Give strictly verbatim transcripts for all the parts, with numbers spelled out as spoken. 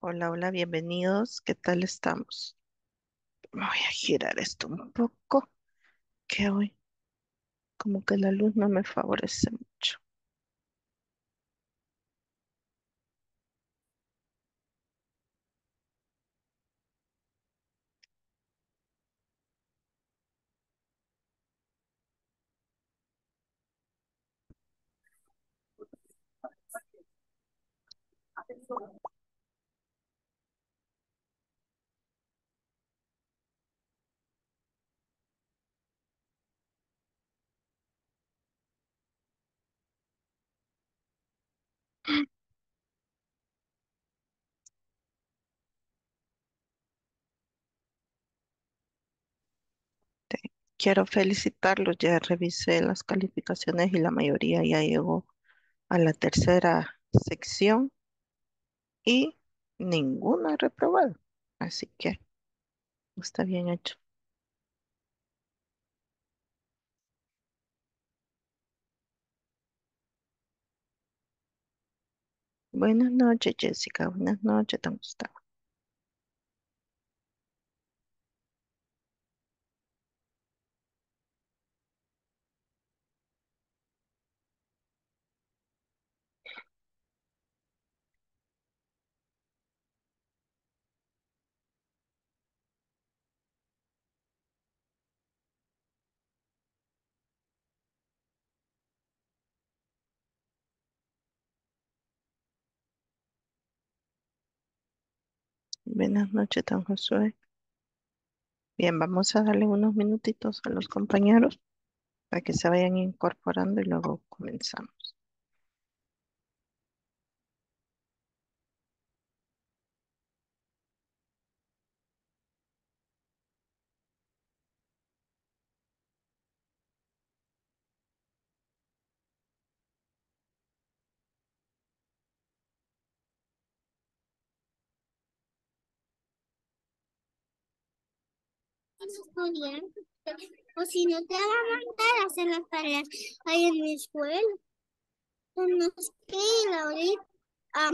Hola, hola, bienvenidos. ¿Qué tal estamos? Voy a girar esto un poco, que hoy como que la luz no me favorece mucho. Te- Quiero felicitarlos, ya revisé las calificaciones y la mayoría ya llegó a la tercera sección y ninguna reprobado. Así que está bien hecho. Buenas noches, Jessica. Buenas noches, don Gustavo. Buenas noches, don Josué. Bien, vamos a darle unos minutitos a los compañeros para que se vayan incorporando y luego comenzamos. Estudiar. O si no te van a mandar a hacer las tareas ahí en mi escuela. Tenemos que ir ahorita. Ah,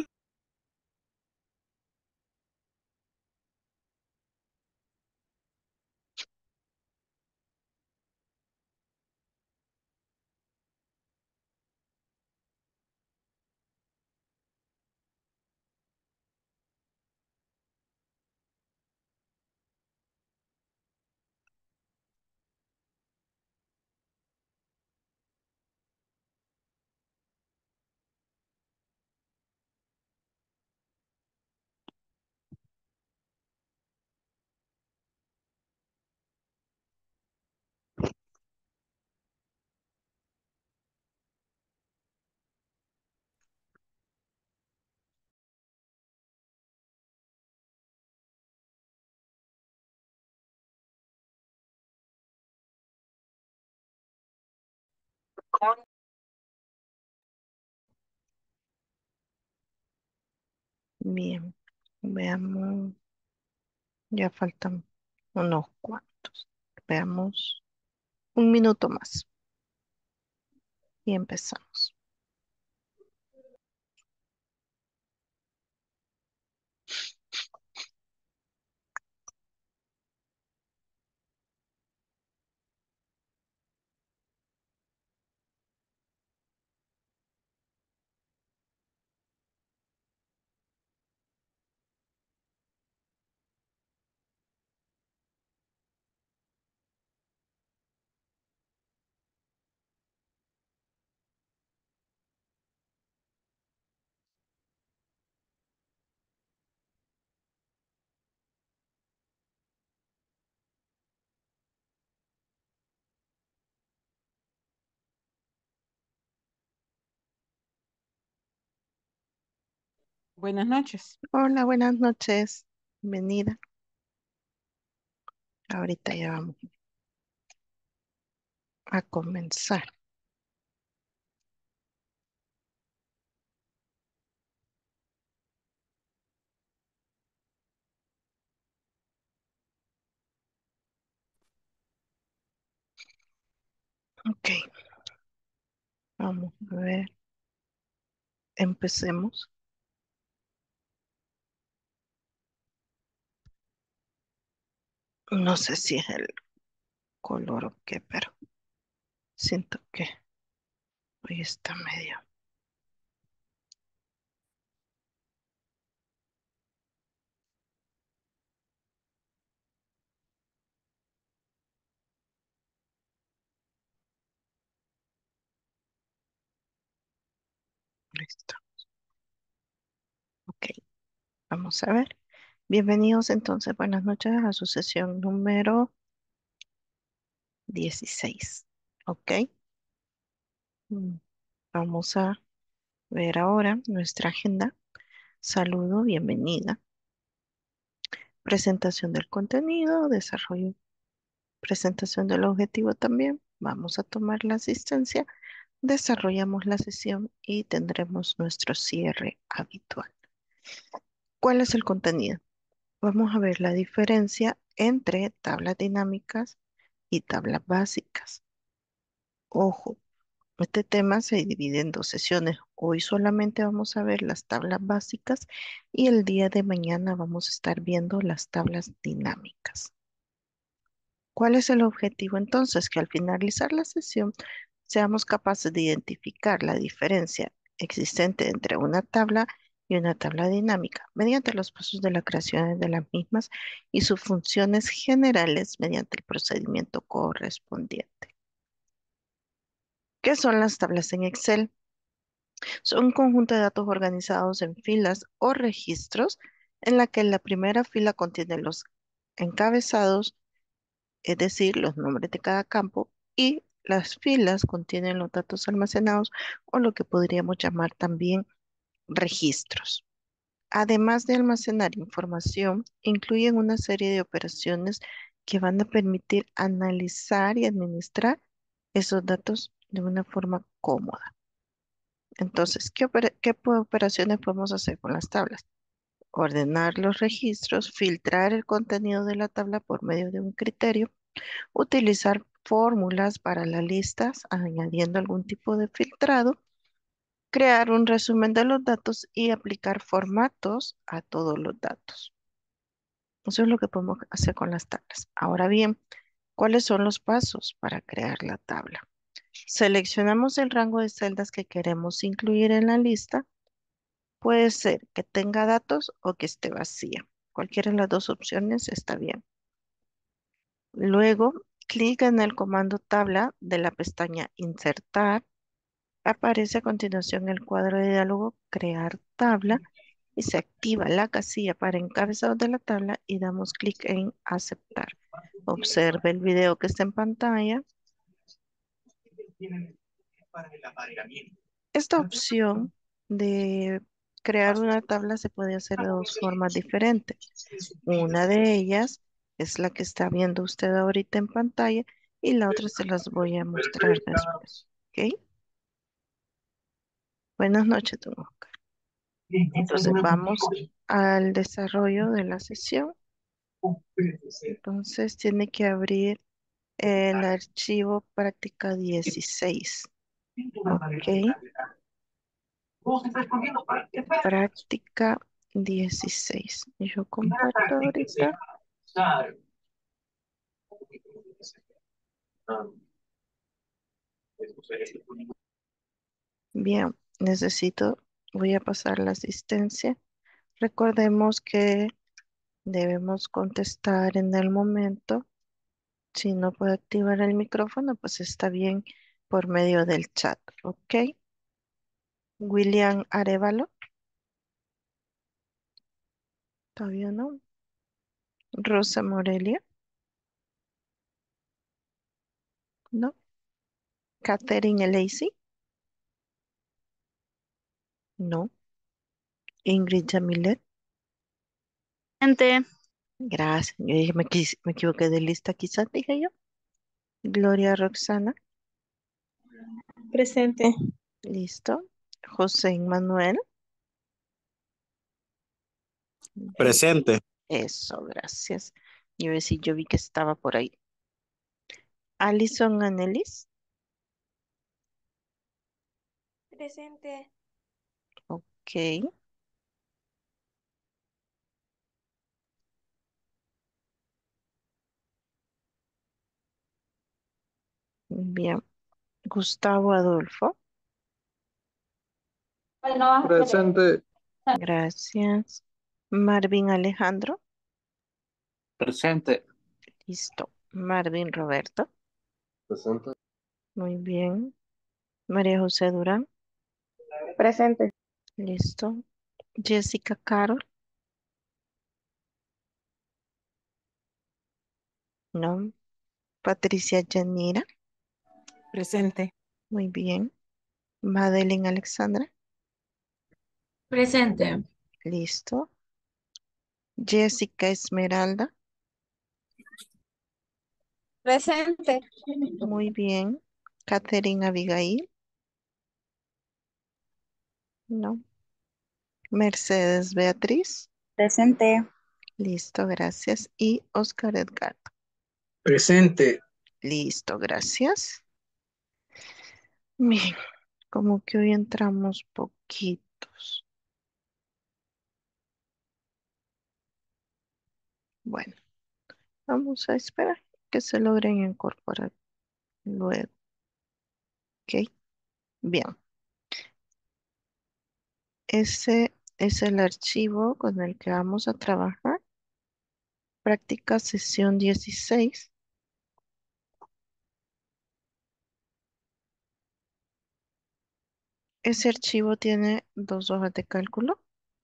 Bien, veamos, ya faltan unos cuantos. Veamos un minuto más y empezamos. Buenas noches. Hola, buenas noches. Bienvenida. Ahorita ya vamos a comenzar. Ok, vamos a ver. Empecemos. No sé si es el color o qué, pero siento que hoy está medio. Listo. Ok, vamos a ver. Bienvenidos entonces, buenas noches a su sesión número dieciséis. Ok, mm, vamos a ver ahora nuestra agenda. Saludo, bienvenida. Presentación del contenido, desarrollo, presentación del objetivo también. Vamos a tomar la asistencia, desarrollamos la sesión y tendremos nuestro cierre habitual. ¿Cuál es el contenido? Vamos a ver la diferencia entre tablas dinámicas y tablas básicas. Ojo, este tema se divide en dos sesiones. Hoy solamente vamos a ver las tablas básicas y el día de mañana vamos a estar viendo las tablas dinámicas. ¿Cuál es el objetivo entonces? Que al finalizar la sesión seamos capaces de identificar la diferencia existente entre una tabla y una tabla dinámica mediante los pasos de la creación de las mismas y sus funciones generales mediante el procedimiento correspondiente. ¿Qué son las tablas en Excel? Son un conjunto de datos organizados en filas o registros en la que la primera fila contiene los encabezados, es decir, los nombres de cada campo, y las filas contienen los datos almacenados o lo que podríamos llamar también registros. Además de almacenar información, incluyen una serie de operaciones que van a permitir analizar y administrar esos datos de una forma cómoda. Entonces, ¿qué, opera- qué po- operaciones podemos hacer con las tablas? Ordenar los registros, filtrar el contenido de la tabla por medio de un criterio, utilizar fórmulas para las listas, añadiendo algún tipo de filtrado, crear un resumen de los datos y aplicar formatos a todos los datos. Eso es lo que podemos hacer con las tablas. Ahora bien, ¿cuáles son los pasos para crear la tabla? Seleccionamos el rango de celdas que queremos incluir en la lista. Puede ser que tenga datos o que esté vacía. Cualquiera de las dos opciones está bien. Luego, clic en el comando tabla de la pestaña Insertar. Aparece a continuación el cuadro de diálogo Crear tabla y se activa la casilla para encabezados de la tabla y damos clic en Aceptar. Observe el video que está en pantalla. Esta opción de crear una tabla se puede hacer de dos formas diferentes. Una de ellas es la que está viendo usted ahorita en pantalla y la otra se las voy a mostrar después. ¿Ok? Buenas noches, don Oscar. Entonces vamos al desarrollo de la sesión. Entonces tiene que abrir el archivo práctica dieciséis. Ok, práctica dieciséis. Yo comparto ahorita. Bien, necesito, voy a pasar la asistencia. Recordemos que debemos contestar en el momento. Si no puede activar el micrófono, pues está bien por medio del chat. Ok. William Arevalo, todavía no. Rosa Morelia, no. Catherine Lacey, no. Ingrid Jamilet, Presente. gracias. Yo dije, me, quis- me equivoqué de lista, quizás dije yo. Gloria Roxana, Presente. listo. José Manuel, yo, Presente. eso, gracias. Yo decía, yo vi que estaba por ahí. Alison Anelis, Presente. ok. Bien. Gustavo Adolfo. Presente. Gracias. Marvin Alejandro. Presente. Listo. Marvin Roberto. Presente. Muy bien. María José Durán. Presente. Listo. Jessica Carol. No. Patricia Yanira. Presente. Muy bien. Madeline Alexandra. Presente. Listo. Jessica Esmeralda. Presente. Muy bien. Catherine Abigail. No. Mercedes Beatriz. Presente. Listo, gracias. Y Oscar Edgar. Presente. Listo, gracias. Bien, como que hoy entramos poquitos. Bueno, vamos a esperar que se logren incorporar luego. ¿Ok? Bien, ese es el archivo con el que vamos a trabajar. Práctica sesión dieciséis. Ese archivo tiene dos hojas de cálculo.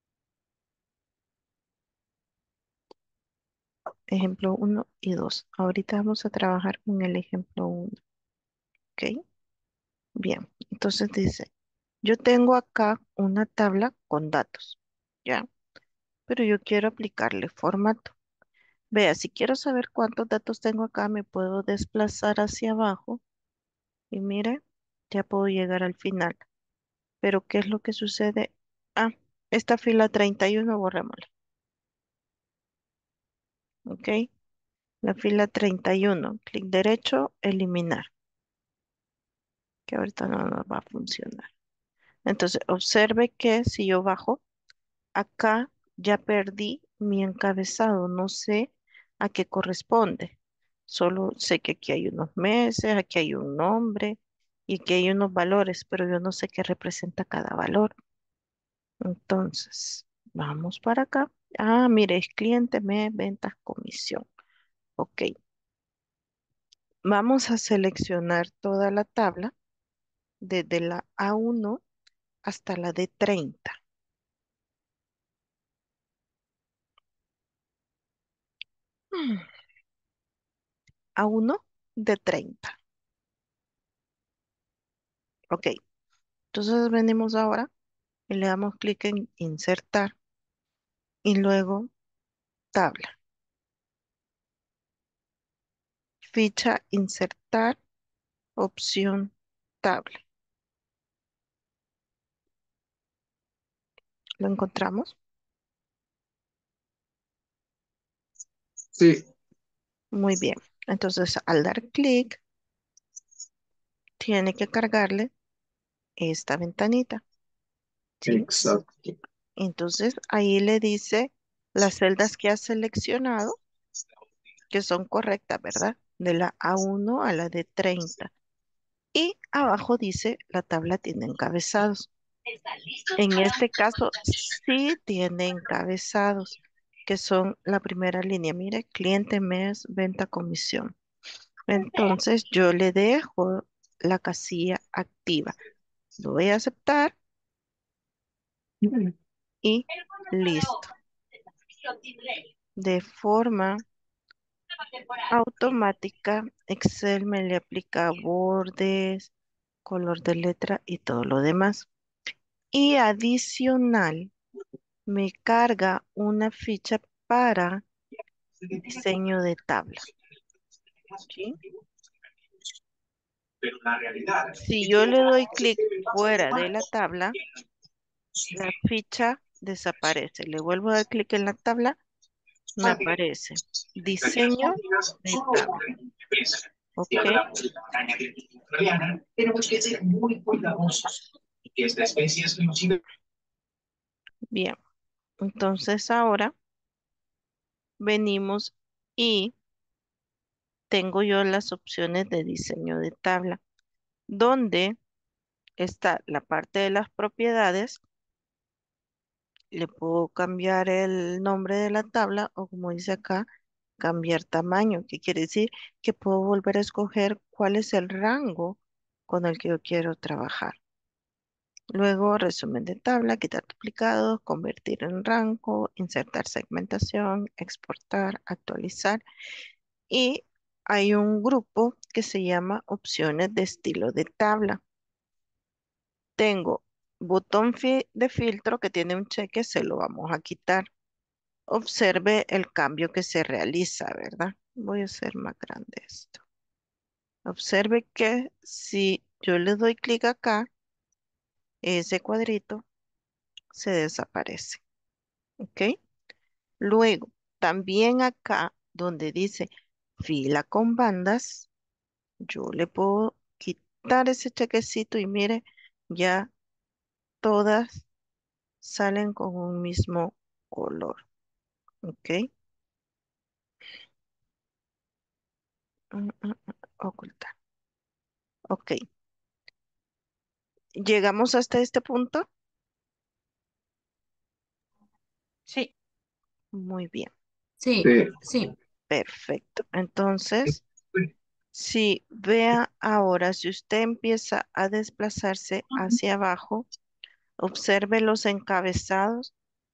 Ejemplo uno y dos. Ahorita vamos a trabajar con el ejemplo uno. ¿Ok? Bien, entonces dice, yo tengo acá una tabla con datos, ¿ya? Pero yo quiero aplicarle formato. Vea, si quiero saber cuántos datos tengo acá, me puedo desplazar hacia abajo y mire, ya puedo llegar al final. Pero ¿qué es lo que sucede? Ah, esta fila treinta y uno, borrémosla, ¿ok? La fila treinta y uno, clic derecho, eliminar, que ahorita no nos va a funcionar. Entonces, observe que si yo bajo, acá ya perdí mi encabezado, no sé a qué corresponde. Solo sé que aquí hay unos meses, aquí hay un nombre y aquí hay unos valores, pero yo no sé qué representa cada valor. Entonces, vamos para acá. Ah, mire, es cliente, mes, ventas, comisión. Ok, vamos a seleccionar toda la tabla desde la A uno hasta la D treinta. A uno de treinta. Ok, entonces venimos ahora y le damos clic en insertar y luego tabla. Ficha, insertar, opción, tabla. ¿Lo encontramos? Sí. Muy bien. Entonces, al dar clic, tiene que cargarle esta ventanita, ¿sí? Exacto. Entonces, ahí le dice las celdas que ha seleccionado, que son correctas, ¿verdad? De la A uno a la D treinta. Y abajo dice, la tabla tiene encabezados. En este caso, sí tiene encabezados, que son la primera línea. Mire, cliente, mes, venta, comisión. Entonces, yo le dejo la casilla activa. Lo voy a aceptar y listo. De forma automática, Excel me le aplica bordes, color de letra y todo lo demás. Y adicional, me carga una ficha para diseño de tabla, ¿sí? Si yo le doy clic fuera de la tabla, la ficha desaparece. Le vuelvo a dar clic en la tabla, me aparece diseño de tabla. ¿Ok? Bien. Entonces ahora venimos y tengo yo las opciones de diseño de tabla, donde está la parte de las propiedades. Le puedo cambiar el nombre de la tabla o como dice acá, cambiar tamaño, que quiere decir que puedo volver a escoger cuál es el rango con el que yo quiero trabajar. Luego, resumen de tabla, quitar duplicados, convertir en rango, insertar segmentación, exportar, actualizar. Y hay un grupo que se llama opciones de estilo de tabla. Tengo botón fi- de filtro que tiene un cheque, se lo vamos a quitar. Observe el cambio que se realiza, ¿verdad? Voy a hacer más grande esto. Observe que si yo le doy clic acá, ese cuadrito se desaparece. ¿Ok? Luego, también acá donde dice fila con bandas, yo le puedo quitar ese chequecito y mire, ya todas salen con un mismo color. ¿Ok? Mm, mm, mm, Ocultar. Ok. ¿Llegamos hasta este punto? Sí. Muy bien. Sí. Sí. Sí. Perfecto. Entonces, si vea ahora, si usted empieza a desplazarse hacia abajo, observe los encabezados.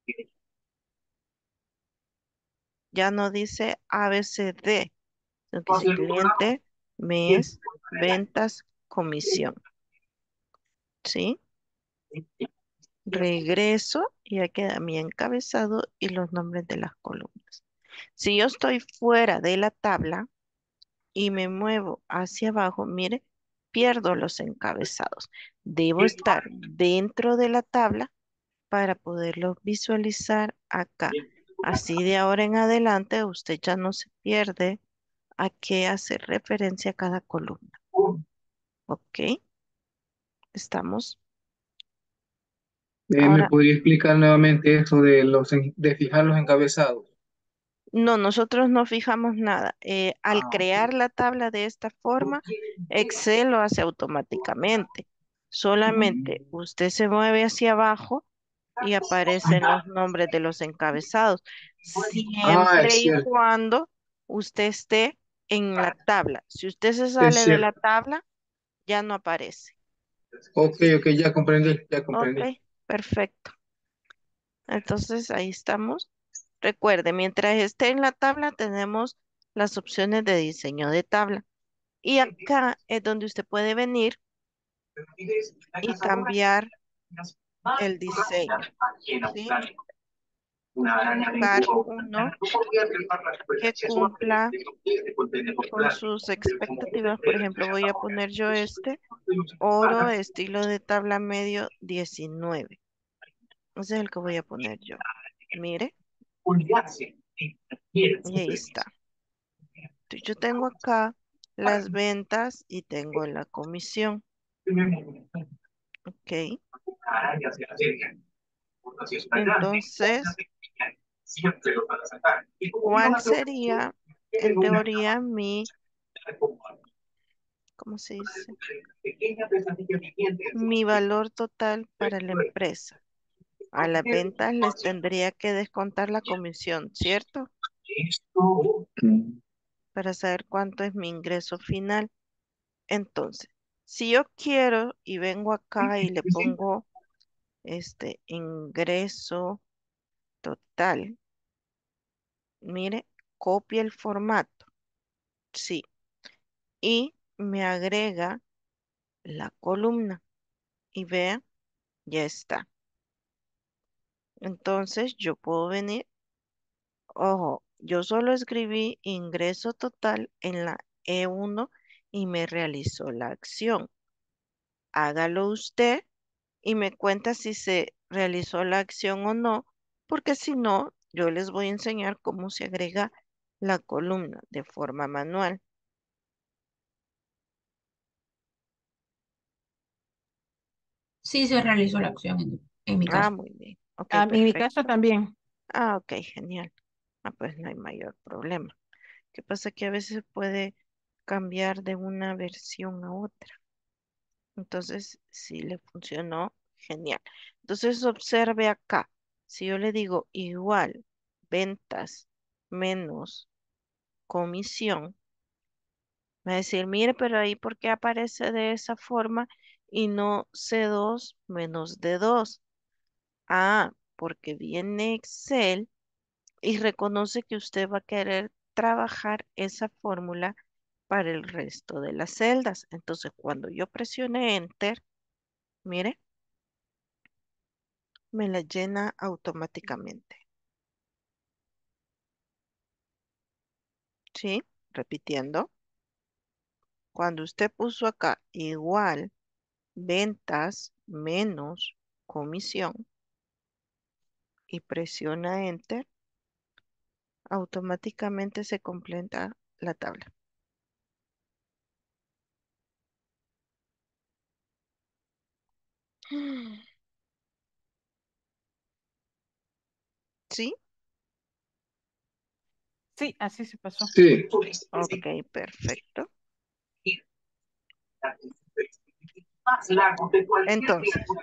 Ya no dice A, B, C, D, sino que dice cliente, mes, ventas, comisión. ¿Sí? Regreso y ya queda mi encabezado y los nombres de las columnas. Si yo estoy fuera de la tabla y me muevo hacia abajo, mire, pierdo los encabezados. Debo estar dentro de la tabla para poderlo visualizar acá. Así de ahora en adelante usted ya no se pierde a qué hace referencia cada columna. ¿Ok? Estamos. Eh, ¿me Ahora, podría explicar nuevamente eso de los en- de fijar los encabezados? no, nosotros no fijamos nada. Eh, al Ah, ok. crear la tabla de esta forma, Excel lo hace automáticamente. Solamente usted se mueve hacia abajo y aparecen los nombres de los encabezados, Ah, es siempre y cierto, cuando usted esté en la tabla. Si usted se es sale de la cierto. tabla, ya no aparece. Ok, ok, ya comprendí, ya Ok, comprendí. perfecto. Entonces ahí estamos. Recuerde, mientras esté en la tabla, tenemos las opciones de diseño de tabla. Y acá es donde usted puede venir y cambiar el diseño, ¿sí? Buscar uno que cumpla con sus expectativas. Por ejemplo, voy a poner yo este, oro, estilo de tabla medio diecinueve. Ese es el que voy a poner yo. Mire, y ahí está. Entonces, yo tengo acá las ventas y tengo la comisión. Ok. Entonces, ¿cuál sería en teoría mi, ¿cómo se dice? Mi valor total para la empresa? A las ventas les tendría que descontar la comisión, ¿cierto? Mm. Para saber cuánto es mi ingreso final. Entonces, si yo quiero y vengo acá y le pongo este ingreso total, mire, copia el formato, sí, y me agrega la columna y vea, ya está. Entonces yo puedo venir, ojo, yo solo escribí ingreso total en la E uno y me realizó la acción. Hágalo usted y me cuenta si se realizó la acción o no, porque si no, yo les voy a enseñar cómo se agrega la columna de forma manual. Sí se realizó la acción en, en mi Ah, caso. muy bien. Ok, Ah, en mi caso perfecto. también. Ah, ok, genial. Ah, pues no hay mayor problema. ¿Qué pasa? Que a veces puede cambiar de una versión a otra. Entonces, si le funcionó, genial. Entonces, observe acá. Si yo le digo igual ventas menos comisión, me va a decir, mire, pero ahí ¿por qué aparece de esa forma y no c dos menos d dos? Ah, porque viene Excel y reconoce que usted va a querer trabajar esa fórmula para el resto de las celdas. Entonces, cuando yo presione Enter, mire, me la llena automáticamente. ¿Sí? Repitiendo. Cuando usted puso acá igual ventas menos comisión y presiona Enter, automáticamente se completa la tabla. ¿Sí? Sí, así se pasó. Sí. Ok, perfecto. Entonces,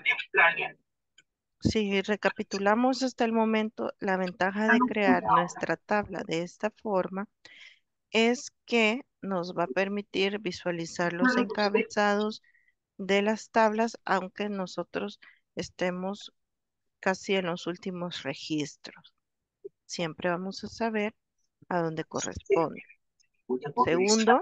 si recapitulamos hasta el momento, la ventaja de crear nuestra tabla de esta forma es que nos va a permitir visualizar los encabezados de las tablas, aunque nosotros estemos casi en los últimos registros. Siempre vamos a saber a dónde corresponde. Segundo,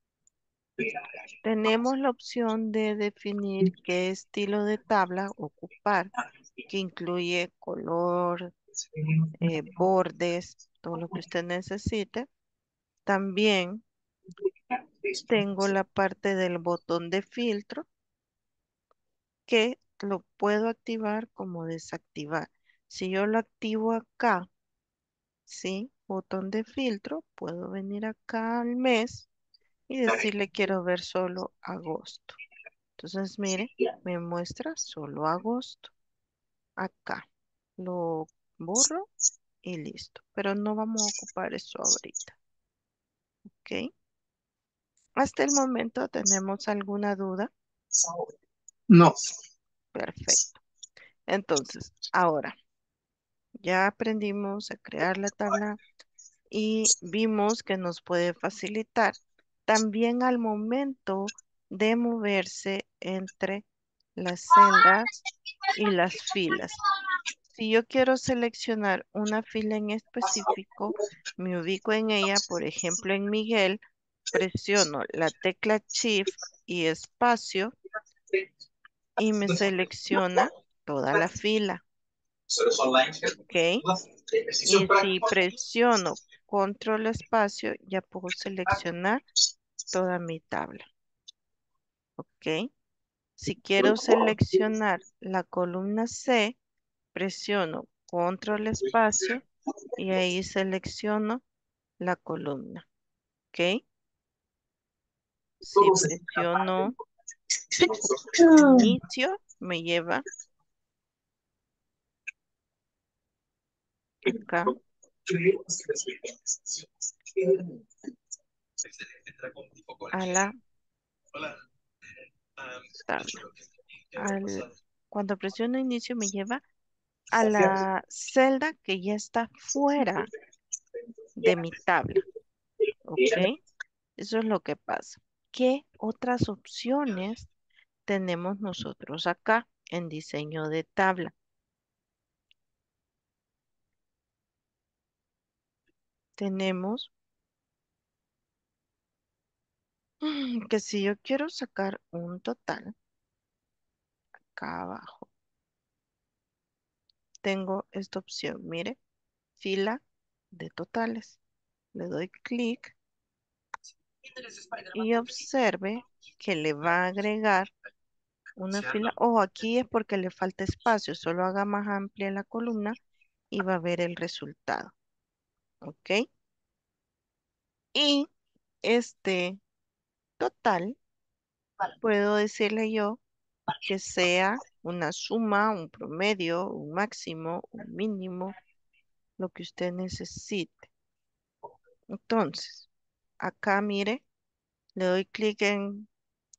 tenemos la opción de definir qué estilo de tabla ocupar, que incluye color, eh, bordes, todo lo que usted necesite. También tengo la parte del botón de filtro que lo puedo activar como desactivar. Si yo lo activo acá, ¿sí? Botón de filtro, puedo venir acá al mes y decirle quiero ver solo agosto. Entonces, mire, me muestra solo agosto. Acá lo borro y listo. Pero no vamos a ocupar eso ahorita. ¿Ok? Hasta el momento, ¿tenemos alguna duda? No. Perfecto. Entonces, ahora ya aprendimos a crear la tabla y vimos que nos puede facilitar también al momento de moverse entre las celdas y las filas. Si yo quiero seleccionar una fila en específico, me ubico en ella, por ejemplo, en Miguel, presiono la tecla Shift y espacio y me selecciona toda la fila, ¿ok? Y si presiono control espacio, ya puedo seleccionar toda mi tabla, ¿ok? Si quiero seleccionar la columna C, presiono control espacio y ahí selecciono la columna, ¿ok? Si presiono inicio, me lleva acá a la tabla. Al, cuando presiono inicio me lleva a la celda que ya está fuera de mi tabla, ¿ok? Eso es lo que pasa. ¿Qué otras opciones tenemos nosotros acá en diseño de tabla? Tenemos mm, que si yo quiero sacar un total, acá abajo, tengo esta opción, mire, fila de totales. Le doy clic y observe que le va a agregar una fila. Oh, aquí es porque le falta espacio, solo haga más amplia la columna y va a ver el resultado, ¿ok? Y este total, puedo decirle yo que sea una suma, un promedio, un máximo, un mínimo, lo que usted necesite. Entonces, acá mire, Le doy clic en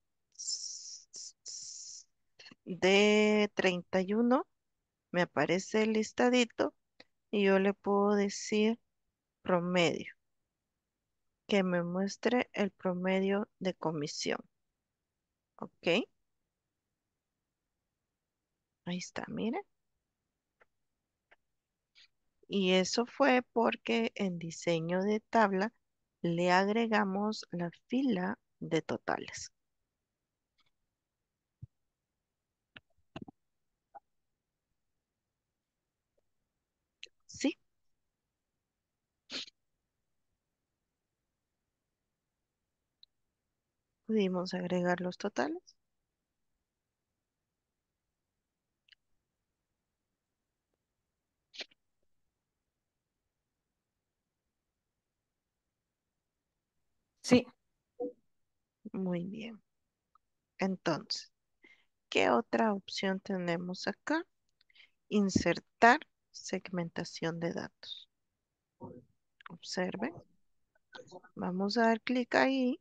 d treinta y uno, me aparece el listadito y yo le puedo decir promedio, que me muestre el promedio de comisión. ¿Ok? Ahí está, mire. Y eso fue porque en diseño de tabla le agregamos la fila de totales. ¿Sí? Pudimos agregar los totales. Sí, Muy bien. Entonces, ¿qué otra opción tenemos acá? Insertar segmentación de datos. Observe. Vamos a dar clic ahí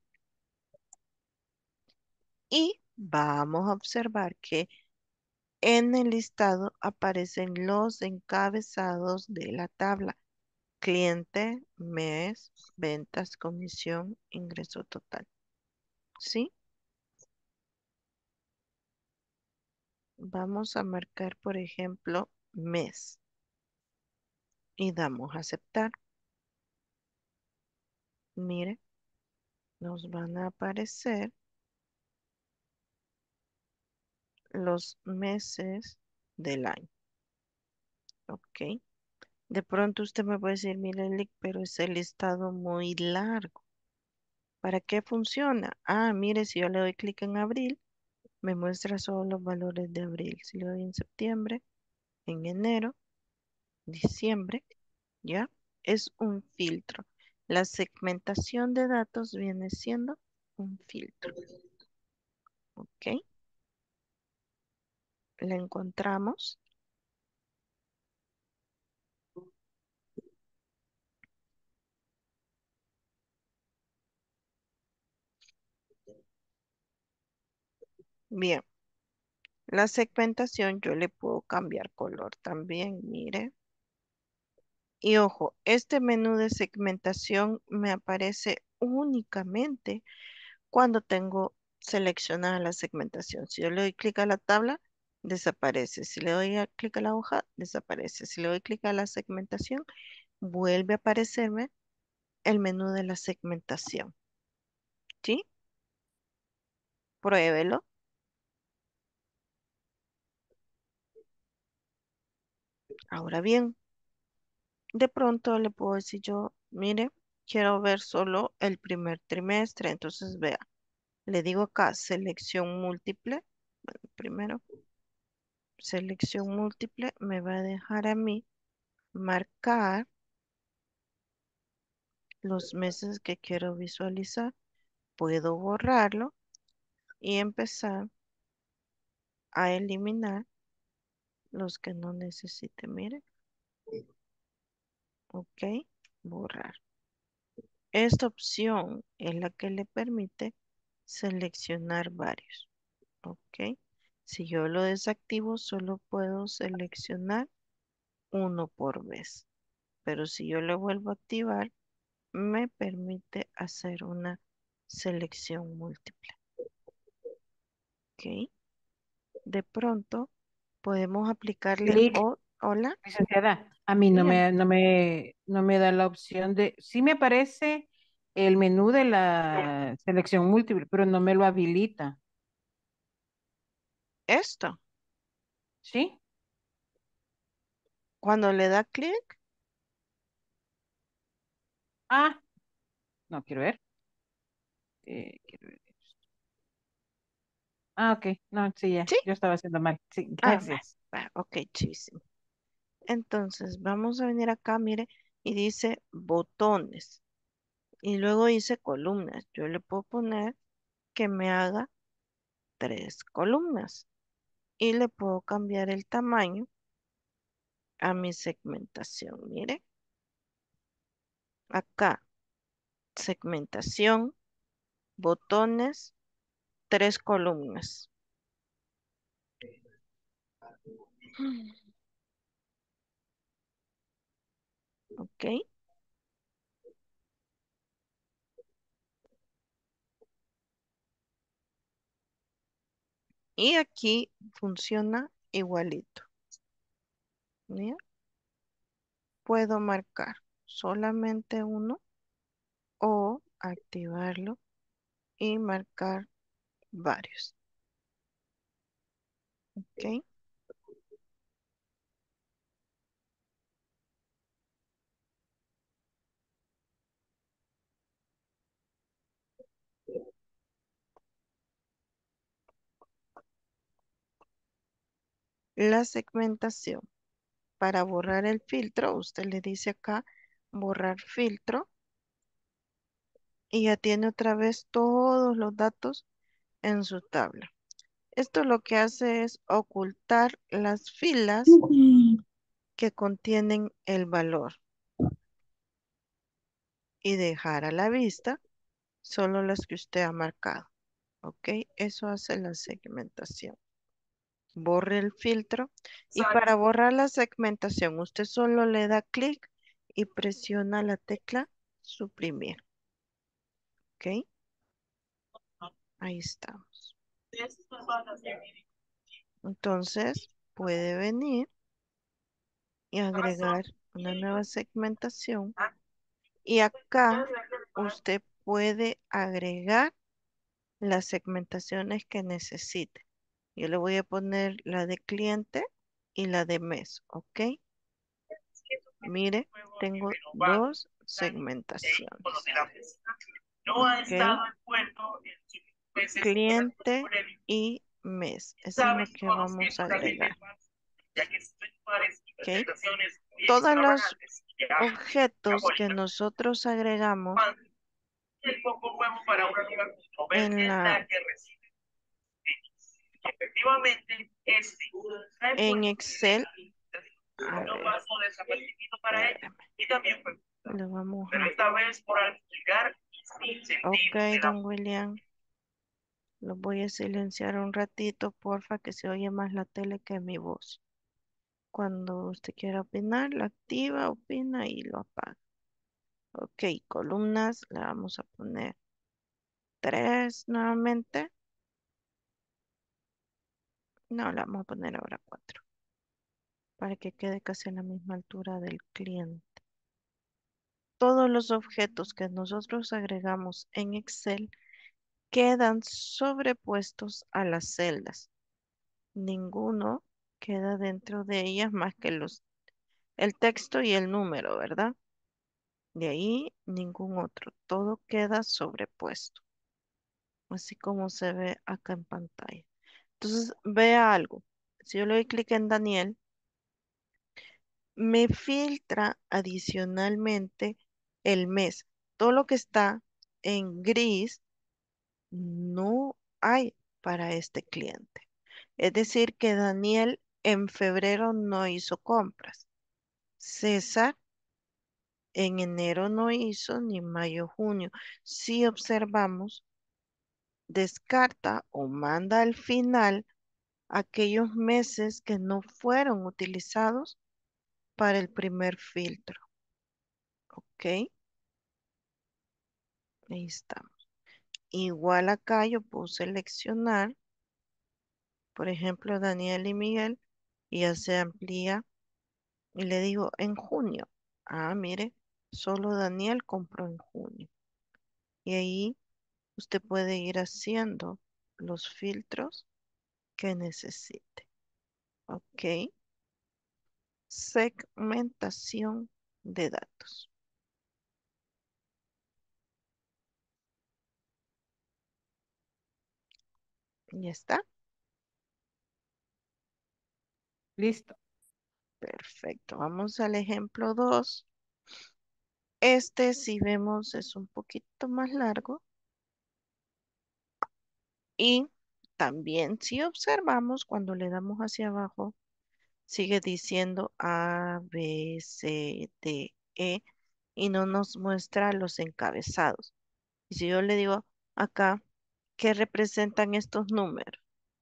y vamos a observar que en el listado aparecen los encabezados de la tabla. Cliente, mes, ventas, comisión, ingreso total. ¿Sí? Vamos a marcar, por ejemplo, mes y damos a aceptar. Mire, nos van a aparecer los meses del año. ¿Ok? De pronto usted me puede decir, mire, Lick, pero es el listado muy largo. ¿Para qué funciona? Ah, mire, si yo le doy clic en abril, me muestra solo los valores de abril. Si le doy en septiembre, en enero, diciembre, ¿ya? Es un filtro. La segmentación de datos viene siendo un filtro. ¿Ok? La encontramos. Bien. La segmentación yo le puedo cambiar color también, mire. Y ojo, este menú de segmentación me aparece únicamente cuando tengo seleccionada la segmentación. Si yo le doy clic a la tabla, desaparece. Si le doy a clic a la hoja, desaparece. Si le doy clic a la segmentación, vuelve a aparecerme el menú de la segmentación. ¿Sí? Pruébelo. Ahora bien, de pronto le puedo decir yo, mire, quiero ver solo el primer trimestre. Entonces, vea, le digo acá, selección múltiple. Bueno, primero, selección múltiple me va a dejar a mí marcar los meses que quiero visualizar. Puedo borrarlo y empezar a eliminar los que no necesite. Mire, ok, borrar. Esta opción es la que le permite seleccionar varios. Ok. Si yo lo desactivo, solo puedo seleccionar uno por vez. Pero si yo lo vuelvo a activar, me permite hacer una selección múltiple. Ok. De pronto podemos aplicarle Lick, o hola, licenciada, a mí no dígame. me, no me, no me da la opción de, sí me aparece el menú de la selección múltiple, pero no me lo habilita, Esto, ¿sí? cuando le da clic, Ah, no, quiero ver. eh, quiero ver. Ah, ok, no, sí, ya, sí. yo estaba haciendo mal, sí, Ah, va, gracias. va, ok, chísimo. Entonces vamos a venir acá, mire, y dice botones. Y luego dice columnas. Yo le puedo poner que me haga tres columnas. Y le puedo cambiar el tamaño a mi segmentación. Mire, acá, segmentación, botones, tres columnas. Ok. Y aquí funciona igualito. ¿Ya? Puedo marcar solamente uno o activarlo y marcar varios. ¿Ok? La segmentación. Para borrar el filtro, usted le dice acá, borrar filtro, y ya tiene otra vez todos los datos en su tabla. Esto lo que hace es ocultar las filas que contienen el valor y dejar a la vista solo las que usted ha marcado. ¿Ok? Eso hace la segmentación. Borre el filtro y para borrar la segmentación usted solo le da clic y presiona la tecla suprimir. ¿Ok? Ahí estamos. Entonces puede venir y agregar una nueva segmentación y acá usted puede agregar las segmentaciones que necesite. Yo le voy a poner la de cliente y la de mes, ¿ok? Mire, tengo dos segmentaciones. ¿Ok? Cliente y mes. Eso es lo que vamos a agregar. ¿Ok? Todos los objetos que nosotros agregamos en la en Excel, a ver, espérame. Lo vamos a... Ok, don William. Lo voy a silenciar un ratito, porfa, que se oye más la tele que mi voz. Cuando usted quiera opinar, lo activa, opina y lo apaga. Ok, columnas, le vamos a poner tres nuevamente. No, le vamos a poner ahora cuatro, para que quede casi a la misma altura del cliente. Todos los objetos que nosotros agregamos en Excel quedan sobrepuestos a las celdas. Ninguno queda dentro de ellas más que los, el texto y el número, ¿verdad? De ahí ningún otro. Todo queda sobrepuesto, así como se ve acá en pantalla. Entonces, vea algo. Si yo le doy clic en Daniel, me filtra adicionalmente el mes. Todo lo que está en gris no hay para este cliente. Es decir, que Daniel en febrero no hizo compras. César en enero no hizo ni mayo, junio. Si observamos, descarta o manda al final aquellos meses que no fueron utilizados para el primer filtro. ¿Ok? Ahí estamos. Igual acá yo puedo seleccionar, por ejemplo, Daniel y Miguel, y ya se amplía y le digo en junio. Ah, mire, solo Daniel compró en junio. Y ahí usted puede ir haciendo los filtros que necesite. Ok. Segmentación de datos. Ya está. Listo. Perfecto. Vamos al ejemplo dos. Este, si vemos, es un poquito más largo. Y también, si observamos, cuando le damos hacia abajo, sigue diciendo A, B, C, D, E y no nos muestra los encabezados. Y si yo le digo Acá, ¿qué representan estos números?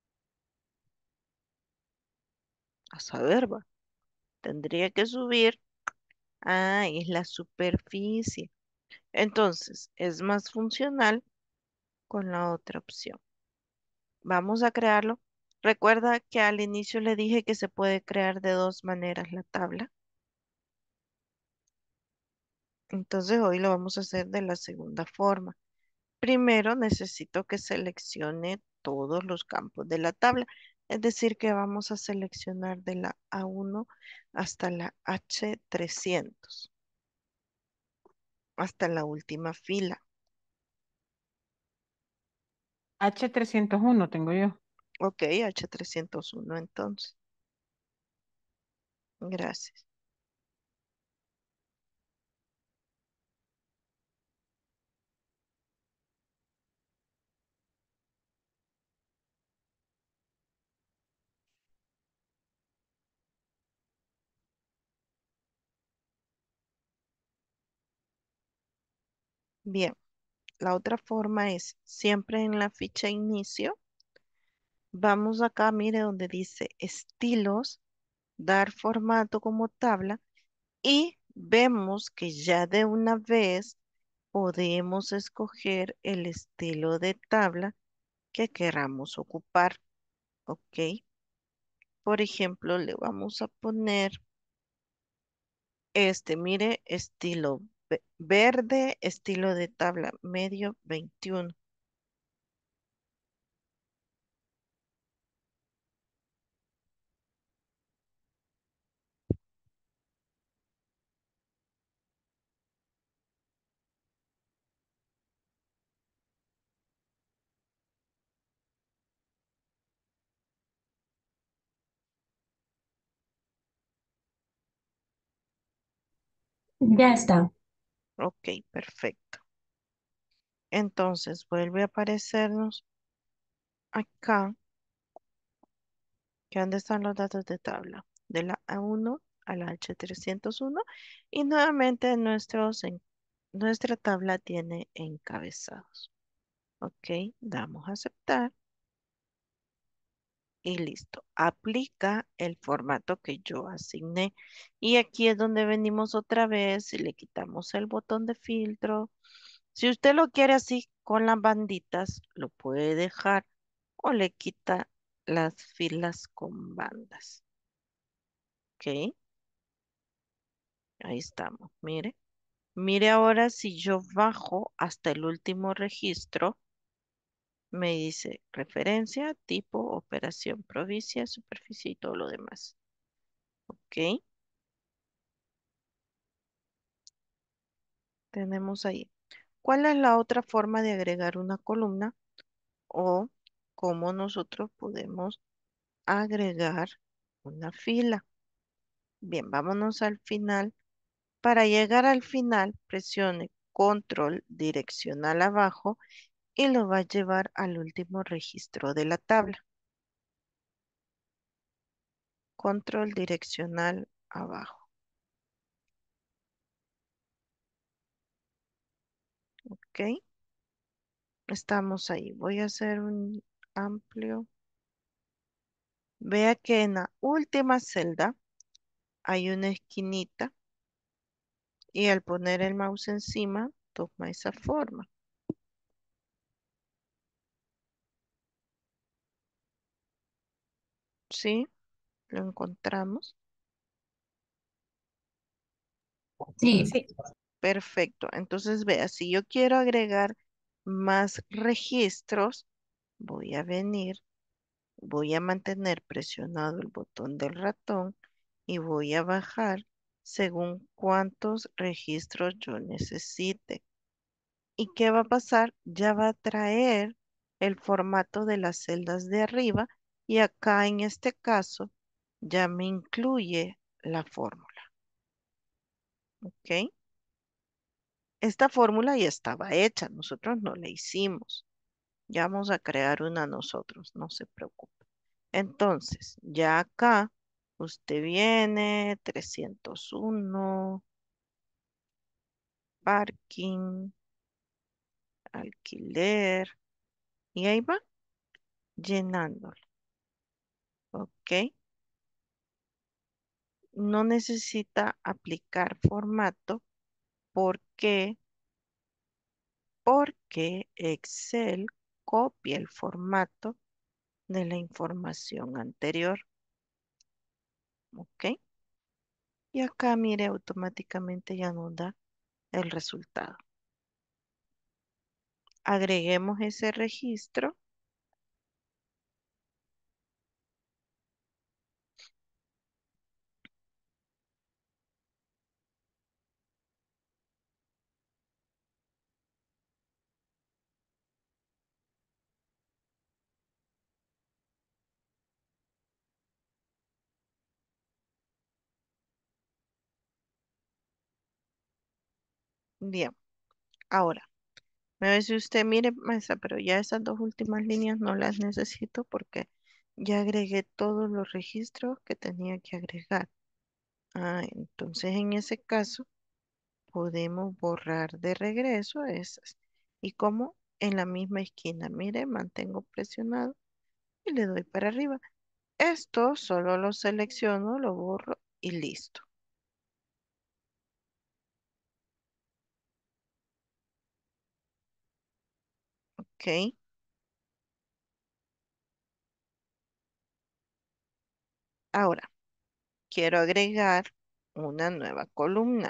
A saber, va. Tendría que subir. Ah, es la superficie. Entonces, es más funcional con la otra opción. Vamos a crearlo. Recuerda que al inicio le dije que se puede crear de dos maneras la tabla. Entonces hoy lo vamos a hacer de la segunda forma. Primero necesito que seleccione todos los campos de la tabla. Es decir, que vamos a seleccionar de la A uno hasta la H trescientos, hasta la última fila. H trescientos uno tengo yo. Ok, H trescientos uno entonces. Gracias. Bien, la otra forma es siempre en la ficha inicio. Vamos acá, mire donde dice estilos, dar formato como tabla y vemos que ya de una vez podemos escoger el estilo de tabla que queramos ocupar. Ok. Por ejemplo, le vamos a poner este, mire, estilo ve- verde, estilo de tabla medio veintiuno. Ya está. Ok, perfecto. Entonces vuelve a aparecernos acá, que dónde están los datos de tabla, de la A uno a la H trescientos uno y nuevamente nuestros, en- nuestra tabla tiene encabezados. Ok, damos a aceptar y listo. Aplica el formato que yo asigné. Y aquí es donde venimos otra vez y le quitamos el botón de filtro. Si usted lo quiere así con las banditas, lo puede dejar o le quita las filas con bandas. Ok, ahí estamos. Mire. Mire ahora si yo bajo hasta el último registro, me dice referencia, tipo, operación, provincia, superficie y todo lo demás. Ok, tenemos ahí. ¿Cuál es la otra forma de agregar una columna o cómo nosotros podemos agregar una fila? Bien, vámonos al final. Para llegar al final, presione control direccional abajo y lo va a llevar al último registro de la tabla. Control direccional abajo. Ok, estamos ahí. Voy a hacer un amplio. Vea que en la última celda hay una esquinita y al poner el mouse encima toma esa forma. ¿Sí? Lo encontramos. Sí. Sí. Perfecto. Entonces vea, si yo quiero agregar más registros, voy a venir, voy a mantener presionado el botón del ratón y voy a bajar según cuántos registros yo necesite. ¿Y qué va a pasar? Ya va a traer el formato de las celdas de arriba y acá en este caso ya me incluye la fórmula. ¿Ok? Esta fórmula ya estaba hecha, nosotros no la hicimos. Ya vamos a crear una nosotros, no se preocupe. Entonces, ya acá usted viene, trescientos uno, parking, alquiler, y ahí va, llenándolo, ¿ok? No necesita aplicar formato. ¿Por qué? Porque Excel copia el formato de la información anterior, ¿ok? Y acá, mire, automáticamente ya nos da el resultado. Agreguemos ese registro. Bien, ahora, me ve si usted, mire, maestra, pero ya esas dos últimas líneas no las necesito porque ya agregué todos los registros que tenía que agregar. Ah, entonces en ese caso podemos borrar de regreso esas. Y como en la misma esquina, mire, mantengo presionado y le doy para arriba. Esto solo lo selecciono, lo borro y listo. Ok. Ahora, quiero agregar una nueva columna.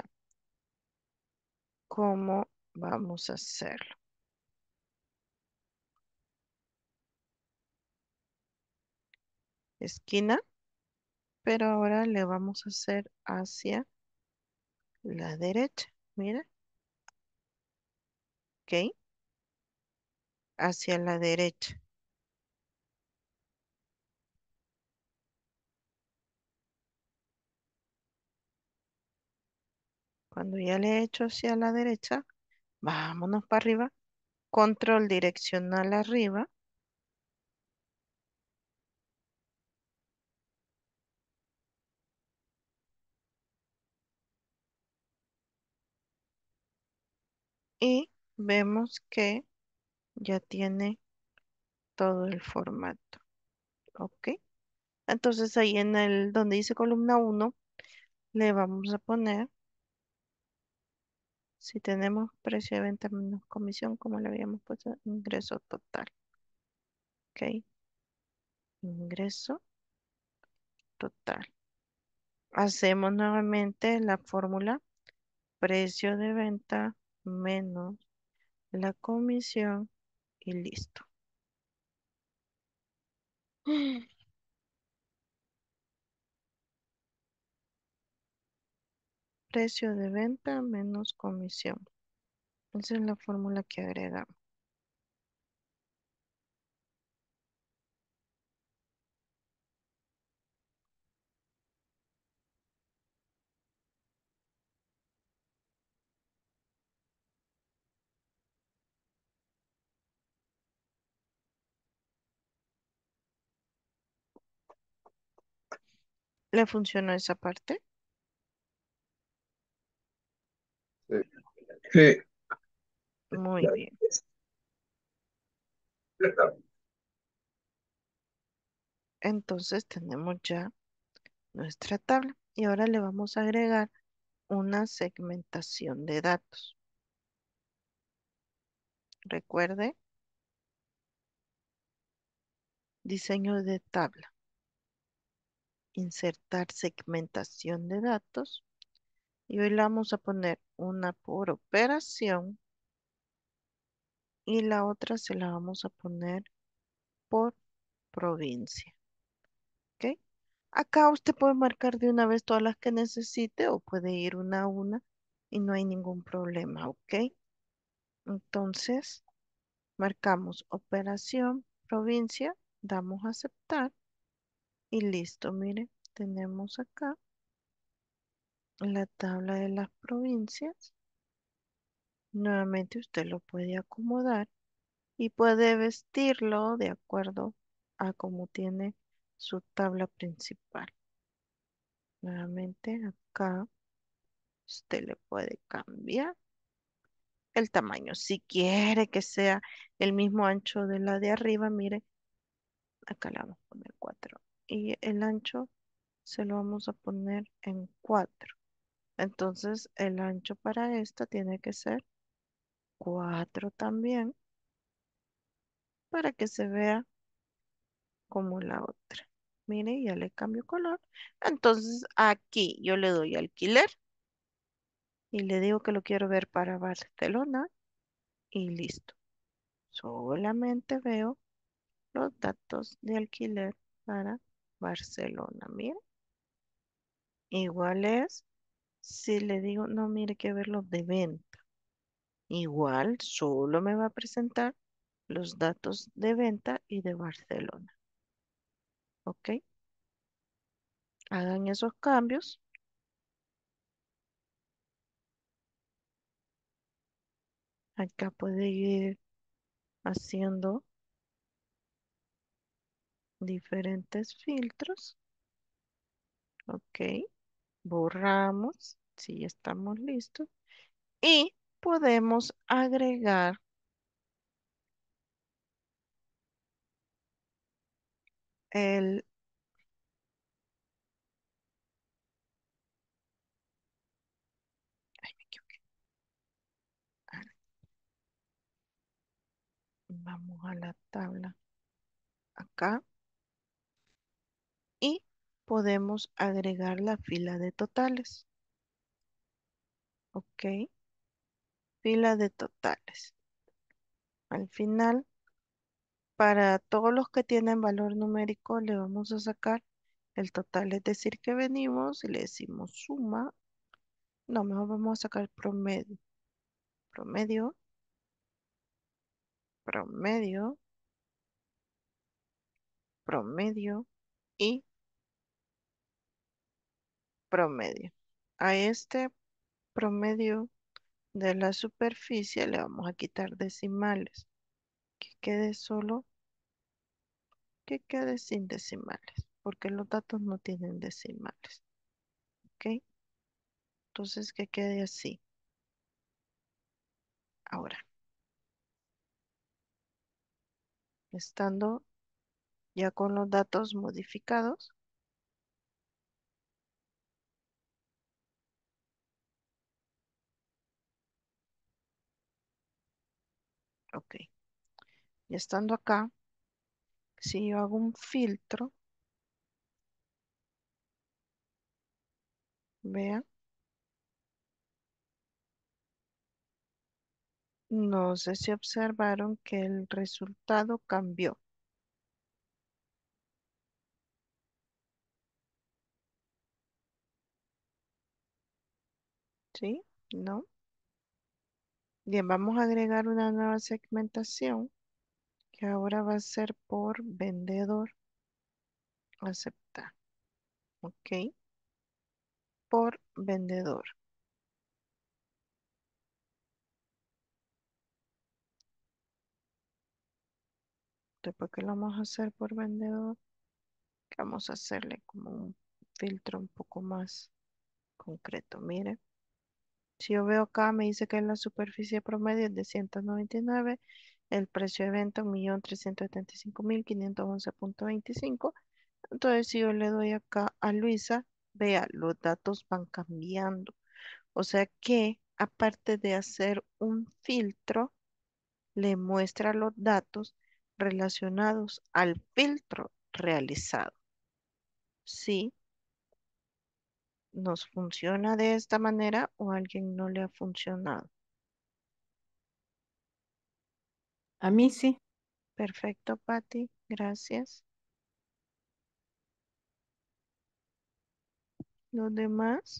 ¿Cómo vamos a hacerlo? Esquina, pero ahora le vamos a hacer hacia la derecha. Mira, ok, hacia la derecha. Cuando ya le he hecho hacia la derecha, vámonos para arriba. Control direccional arriba y vemos que ya tiene todo el formato. Ok. Entonces ahí en el donde dice columna uno le vamos a poner, si tenemos precio de venta menos comisión, como le habíamos puesto, ingreso total. Ok. Ingreso total. Hacemos nuevamente la fórmula precio de venta menos la comisión y listo. Precio de venta menos comisión. Esa es la fórmula que agregamos. ¿Le funcionó esa parte? Sí. Muy bien. Entonces tenemos ya nuestra tabla y ahora le vamos a agregar una segmentación de datos. Recuerde, diseño de tabla, insertar segmentación de datos y hoy le vamos a poner una por operación y la otra se la vamos a poner por provincia. ¿Ok? Acá usted puede marcar de una vez todas las que necesite o puede ir una a una y no hay ningún problema. ¿Ok? Entonces, marcamos operación, provincia, damos a aceptar y listo. Mire, tenemos acá la tabla de las provincias. Nuevamente usted lo puede acomodar y puede vestirlo de acuerdo a cómo tiene su tabla principal. Nuevamente acá usted le puede cambiar el tamaño. Si quiere que sea el mismo ancho de la de arriba, mire, acá le vamos a poner cuatro. Y el ancho se lo vamos a poner en cuatro. Entonces, el ancho para esta tiene que ser cuatro también para que se vea como la otra. Mire, ya le cambio color. Entonces, aquí yo le doy alquiler y le digo que lo quiero ver para Barcelona y listo. Solamente veo los datos de alquiler para Barcelona. Mire, igual es si le digo, no, mire, que ver los de venta. Igual solo me va a presentar los datos de venta y de Barcelona. ¿Ok? Hagan esos cambios. Acá puede ir haciendo diferentes filtros. Ok. Borramos si ya estamos listos. Y podemos agregar el... Ay, me equivoqué. Ah, vamos a la tabla acá y podemos agregar la fila de totales. Ok. Fila de totales. Al final, para todos los que tienen valor numérico, le vamos a sacar el total, es decir, que venimos y le decimos suma. No, mejor vamos a sacar promedio. Promedio, promedio, promedio y promedio. A este promedio de la superficie le vamos a quitar decimales. Que quede solo, que quede sin decimales, porque los datos no tienen decimales. ¿Ok? Entonces que quede así. Ahora, estando ya con los datos modificados, ok, ya estando acá, si yo hago un filtro, vean, no sé si observaron que el resultado cambió, ¿sí? ¿No? Bien, vamos a agregar una nueva segmentación que ahora va a ser por vendedor, aceptar, ¿ok? Por vendedor. Después que lo vamos a hacer por vendedor, que vamos a hacerle como un filtro un poco más concreto. Mire, si yo veo acá, me dice que la superficie promedio es de ciento noventa y nueve, el precio de venta un millón trescientos setenta y cinco mil quinientos once punto veinticinco. Entonces, si yo le doy acá a Luisa, vea, los datos van cambiando. O sea que, aparte de hacer un filtro, le muestra los datos relacionados al filtro realizado. Si nos funciona de esta manera o a alguien no le ha funcionado. A mí sí. Perfecto, Patti. Gracias. Los demás.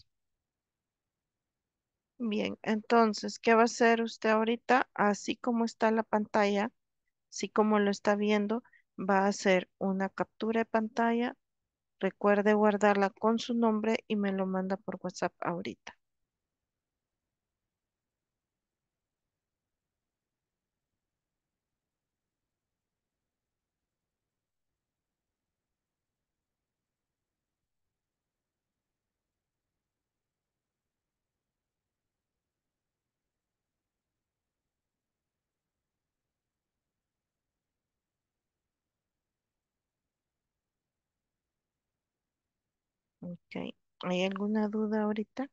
Bien, entonces, ¿qué va a hacer usted ahorita? Así como está la pantalla, así como lo está viendo, va a hacer una captura de pantalla. Recuerde guardarla con su nombre y me lo manda por WhatsApp ahorita. Ok. ¿Hay alguna duda ahorita?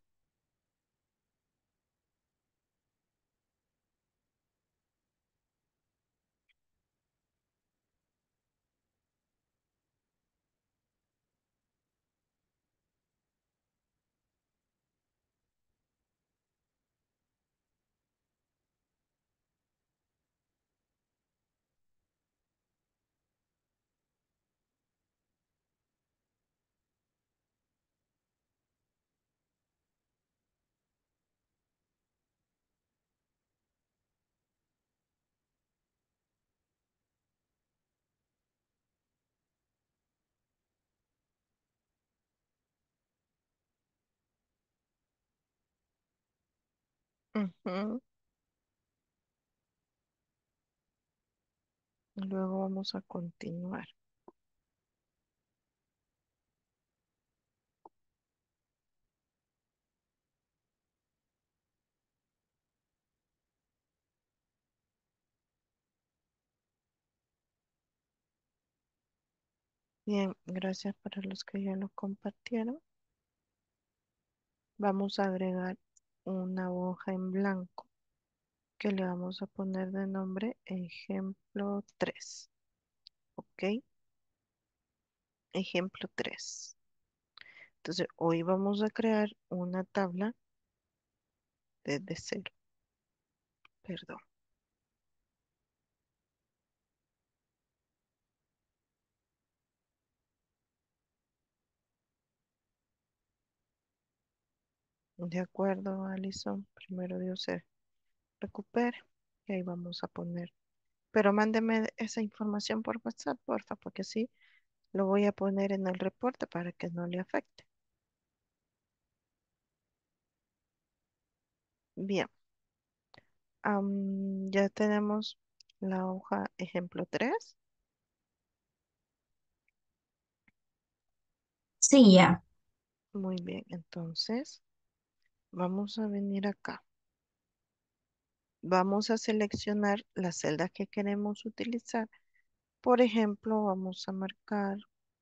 Ujú. Luego vamos a continuar. Bien, gracias para los que ya lo compartieron. Vamos a agregar una hoja en blanco que le vamos a poner de nombre ejemplo tres. ¿Ok? Ejemplo tres. Entonces, hoy vamos a crear una tabla desde cero. Perdón. De acuerdo, Alison. Primero Dios se recupere. Y ahí vamos a poner. Pero mándeme esa información por WhatsApp, porfa, porque así lo voy a poner en el reporte para que no le afecte. Bien. Am, ya tenemos la hoja ejemplo tres. Sí, ya. Muy bien, entonces vamos a venir acá. Vamos a seleccionar la celda que queremos utilizar. Por ejemplo, vamos a marcar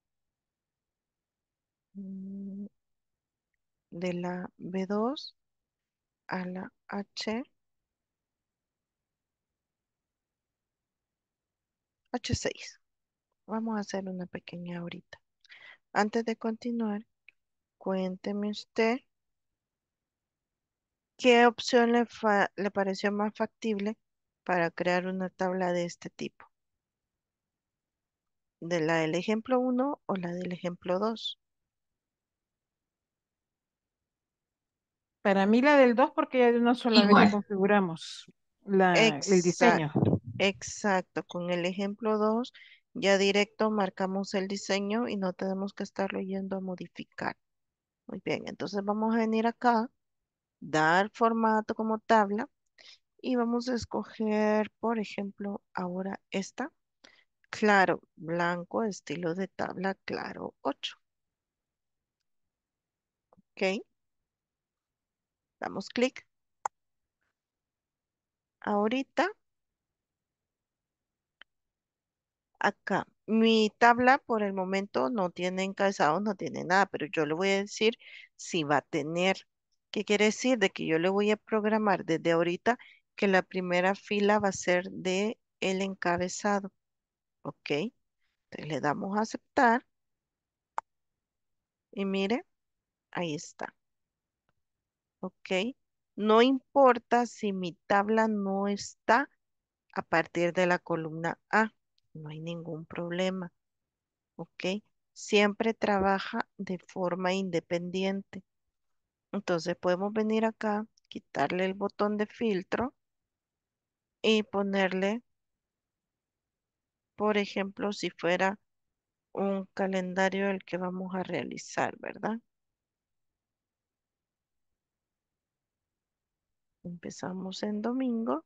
mm, de la B dos a la H, H seis. Vamos a hacer una pequeña ahorita. Antes de continuar, cuénteme usted qué opción le, fa- le pareció más factible para crear una tabla de este tipo. ¿De la del ejemplo uno o la del ejemplo dos? Para mí la del dos porque ya de una sola vez le Igual. configuramos la, el diseño. Exacto, exacto. Con el ejemplo dos ya directo marcamos el diseño y no tenemos que estarlo yendo a modificar. Muy bien, entonces vamos a venir acá, dar formato como tabla y vamos a escoger, por ejemplo, ahora esta. Claro, blanco, estilo de tabla, claro, ocho. Ok, damos clic. Ahorita, acá, mi tabla por el momento no tiene encabezado, no tiene nada, pero yo le voy a decir si va a tener. ¿Qué quiere decir? De que yo le voy a programar desde ahorita que la primera fila va a ser de el encabezado. Ok, entonces le damos a aceptar y mire, ahí está. Ok, no importa si mi tabla no está a partir de la columna A, no hay ningún problema. Ok, siempre trabaja de forma independiente. Entonces podemos venir acá, quitarle el botón de filtro y ponerle, por ejemplo, si fuera un calendario el que vamos a realizar, ¿verdad? Empezamos en domingo.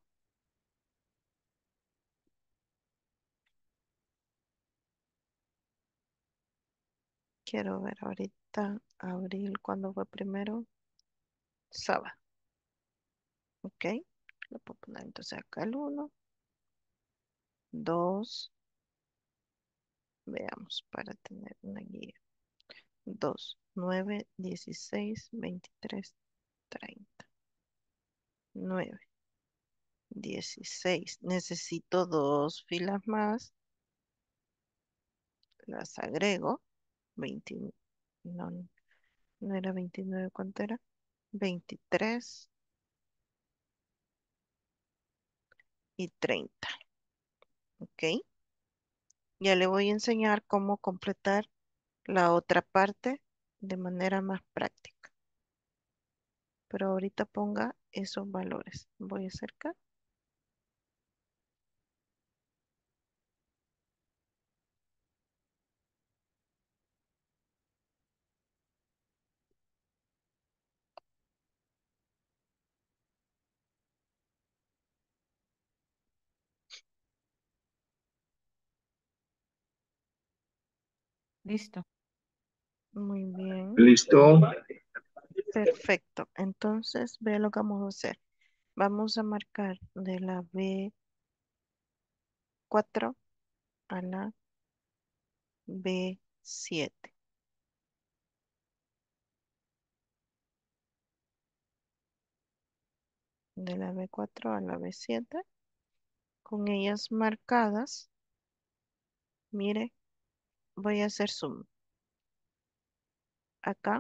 Quiero ver ahorita, abril, ¿cuándo fue primero? Sábado, ¿ok? Lo puedo poner entonces acá el uno, dos, veamos, para tener una guía. dos, nueve, dieciséis, veintitrés, treinta. nueve, dieciséis. Necesito dos filas más. Las agrego. veinte, no, no era veintinueve, ¿cuánto era? veintitrés y treinta. ¿Ok? Ya le voy a enseñar cómo completar la otra parte de manera más práctica. Pero ahorita ponga esos valores. Voy a acercar. Listo. Muy bien. Listo. Perfecto. Entonces, ve lo que vamos a hacer. Vamos a marcar de la b cuatro a la b siete. De la b cuatro a la b siete. Con ellas marcadas, mire, voy a hacer zoom. Acá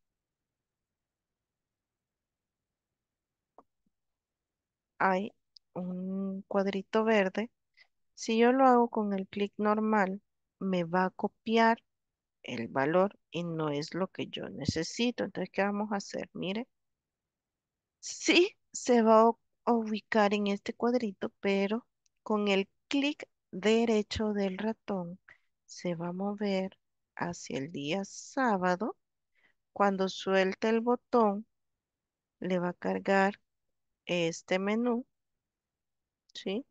hay un cuadrito verde. Si yo lo hago con el clic normal, me va a copiar el valor y no es lo que yo necesito. Entonces, ¿qué vamos a hacer? Mire, sí se va a u- a ubicar en este cuadrito, pero con el clic derecho del ratón se va a mover hacia el día sábado. Cuando suelte el botón, le va a cargar este menú, ¿sí?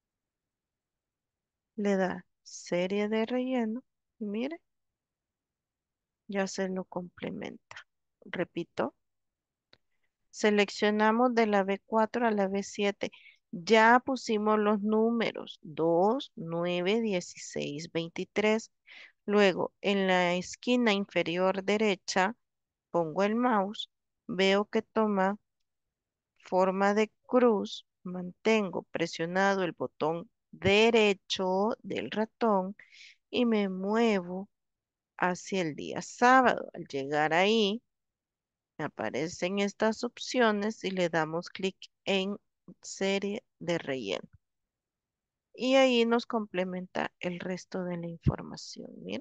Le da serie de relleno y mire, ya se lo complementa. Repito, seleccionamos de la b cuatro a la b siete. Ya pusimos los números dos, nueve, dieciséis, veintitrés. Luego, en la esquina inferior derecha, pongo el mouse, veo que toma forma de cruz, mantengo presionado el botón derecho del ratón y me muevo hacia el día sábado. Al llegar ahí, me aparecen estas opciones y le damos clic en serie de relleno. Y ahí nos complementa el resto de la información. Miren,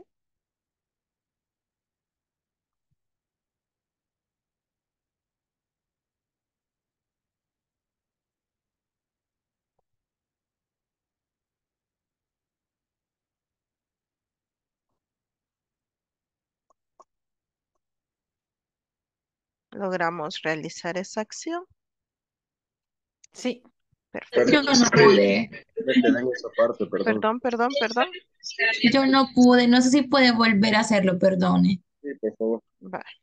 logramos realizar esa acción. Sí. Yo Perfecto. no pude. Me quedé en esa parte, perdón. Perdón, perdón, perdón. Yo no pude. No sé si puede volver a hacerlo, perdone. Sí, por favor. Vale.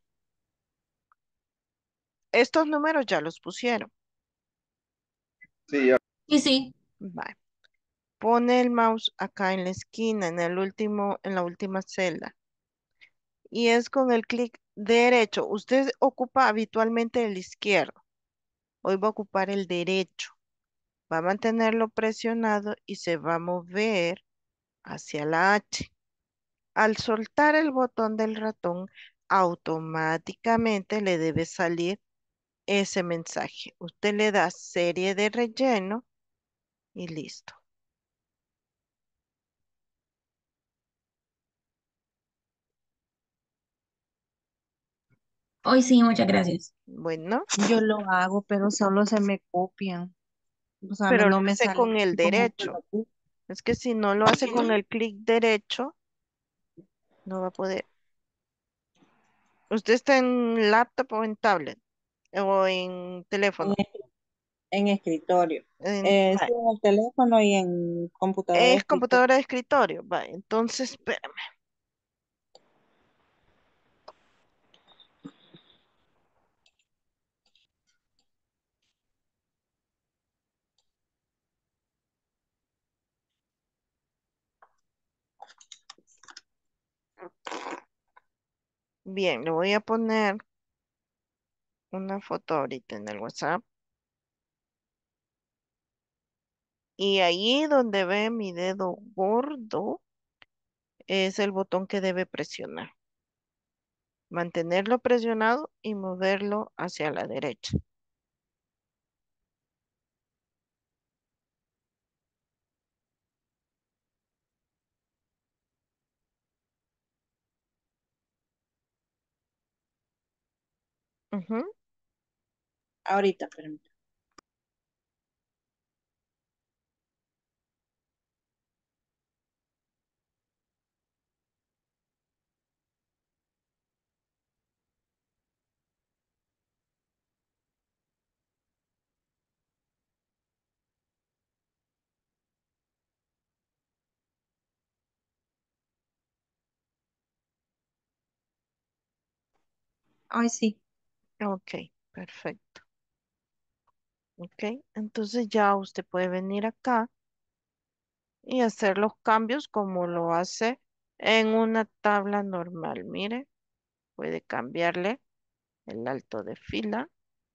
Estos números ya los pusieron. Sí, ya. Sí, sí. Vale. Pone el mouse acá en la esquina, en el último, en la última celda. Y es con el clic derecho. Usted ocupa habitualmente el izquierdo. Hoy va a ocupar el derecho. Va a mantenerlo presionado y se va a mover hacia la H. Al soltar el botón del ratón, automáticamente le debe salir ese mensaje. Usted le da serie de relleno y listo. Hoy sí, muchas gracias. Bueno, Yo lo hago, pero solo se me copian. O sea, me- pero lo no me hace sale con el así como que derecho. lo puse. Es que si no lo hace con el clic derecho, no va a poder. ¿Usted está en laptop o en tablet? ¿O en en, teléfono? es- en escritorio. En- Eh, va, sí, en el teléfono y en computadora de es escritorio. computadora de escritorio. Va, entonces, espérame. Bien, le voy a poner una foto ahorita en el WhatsApp. Y ahí donde ve mi dedo gordo es el botón que debe presionar. Mantenerlo presionado y moverlo hacia la derecha. Ujú. Ahorita, permítame. Ay, sí. Ok, perfecto. Ok, entonces ya usted puede venir acá y hacer los cambios como lo hace en una tabla normal. Mire, puede cambiarle el alto de fila,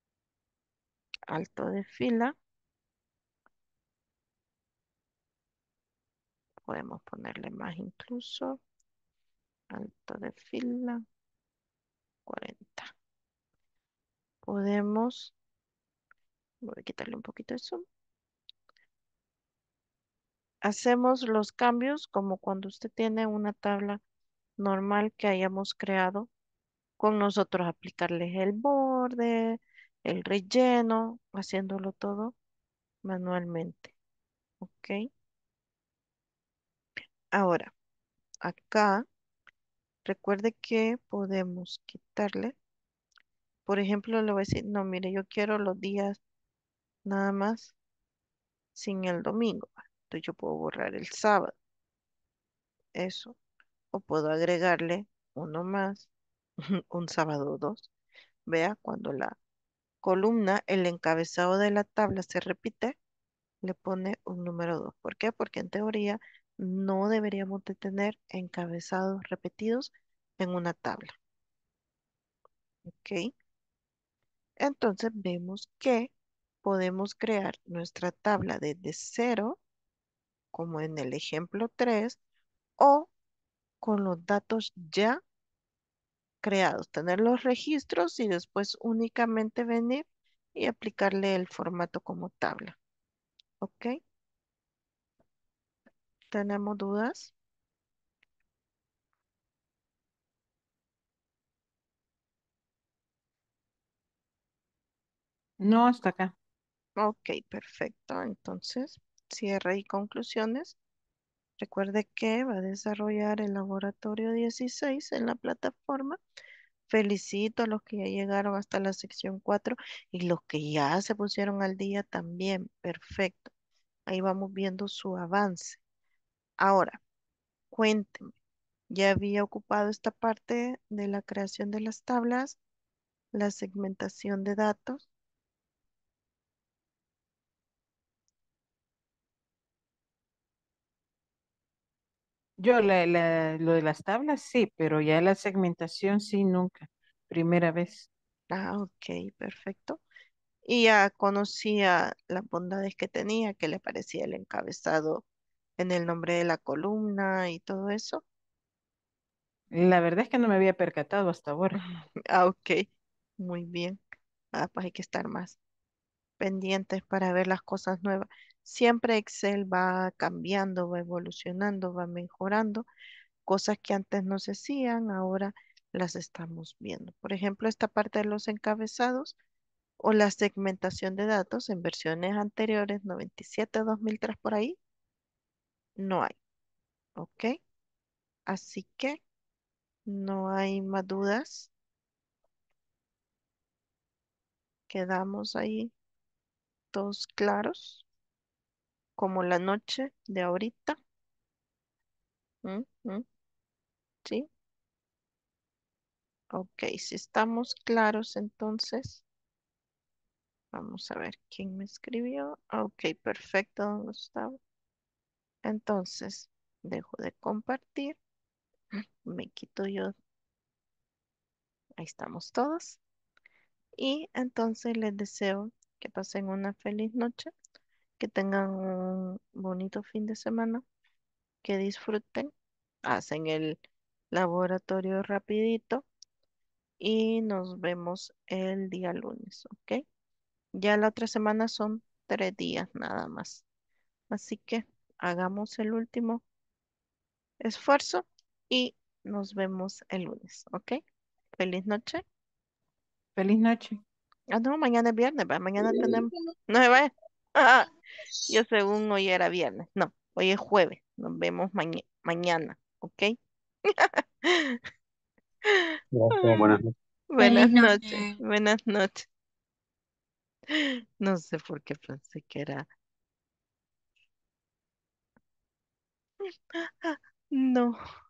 alto de fila. Podemos ponerle más incluso, alto de fila, cuarenta. Podemos, voy a quitarle un poquito de zoom. Hacemos los cambios como cuando usted tiene una tabla normal que hayamos creado con nosotros aplicarles el borde, el relleno, haciéndolo todo manualmente. ¿Ok? Ahora, acá, recuerde que podemos quitarle, por ejemplo, le voy a decir, no, mire, yo quiero los días nada más sin el domingo. Entonces yo puedo borrar el sábado, eso. O puedo agregarle uno más, un sábado dos. Vea, cuando la columna, el encabezado de la tabla se repite, le pone un número dos. ¿Por qué? Porque en teoría no deberíamos de tener encabezados repetidos en una tabla. ¿Ok? Entonces vemos que podemos crear nuestra tabla desde cero, como en el ejemplo tres, o con los datos ya creados, tener los registros y después únicamente venir y aplicarle el formato como tabla. ¿Ok? ¿Tenemos dudas? No, hasta acá. Ok, perfecto. Entonces, cierre y conclusiones. Recuerde que va a desarrollar el laboratorio dieciséis en la plataforma. Felicito a los que ya llegaron hasta la sección cuatro y los que ya se pusieron al día también. Perfecto. Ahí vamos viendo su avance. Ahora, cuénteme, ¿ya había ocupado esta parte de la creación de las tablas, la segmentación de datos? Yo la, la- lo de las tablas sí, pero ya la segmentación sí, nunca. Primera vez. Ah, ok, perfecto. Y ya conocía las bondades que tenía, que le parecía el encabezado en el nombre de la columna y todo eso. La verdad es que no me había percatado hasta ahora. Ah, ok, muy bien. Ah, pues hay que estar más pendientes para ver las cosas nuevas. Siempre Excel va cambiando, va evolucionando, va mejorando. Cosas que antes no se hacían, ahora las estamos viendo. Por ejemplo, esta parte de los encabezados o la segmentación de datos en versiones anteriores, noventa y siete, dos mil tres por ahí, no hay. ¿Ok? Así que no hay más dudas. Quedamos ahí todos claros, como la noche de ahorita. ¿Mm? ¿Mm? ¿Sí? Ok, si estamos claros, entonces vamos a ver quién me escribió. Ok, perfecto, don Gustavo. Entonces, dejo de compartir. Me quito yo Ahí estamos todos. Y entonces les deseo que pasen una feliz noche, que tengan un bonito fin de semana, que disfruten, hacen el laboratorio rapidito y nos vemos el día lunes, ¿ok? Ya la otra semana son tres días nada más. Así que hagamos el último esfuerzo y nos vemos el lunes, ¿ok? Feliz noche. Feliz noche. Ah, no, mañana es viernes, ¿va? Mañana tenemos. No se vaya. Ah, yo según hoy era viernes. No, hoy es jueves. Nos vemos maña- mañana, ¿ok? Gracias, Ah, buenas noches. buenas Feliz noches, noche. buenas noches. No sé por qué pensé que era. No.